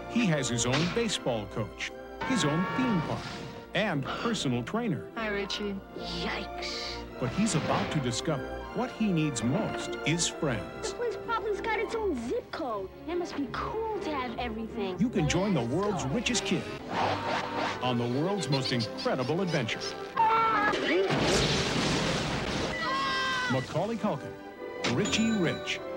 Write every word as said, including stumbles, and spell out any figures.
He has his own baseball coach, his own theme park, and personal trainer. Hi, Richie. Yikes. But he's about to discover what he needs most is friends. This place probably's got its own zip code. It must be cool to have everything. You can join the world's richest kid on the world's most incredible adventure. Macaulay Culkin, Richie Rich.